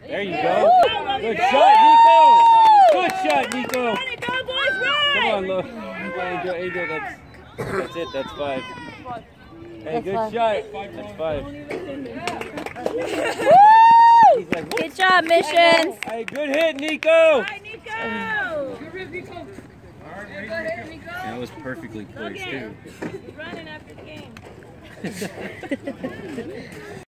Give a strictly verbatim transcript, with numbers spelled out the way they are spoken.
There you go. Good shot, Nico. Good shot, Nico. Go, boys, run! Come on, look. Angel, Angel, that's, that's it. That's five. Hey, good shot. That's five. Good job, Missions. Hey, good hit, Nico. All right, Nico. Good rip, Nico. All right, ready, Nico. That was perfectly placed, Okay. too. Running after the game.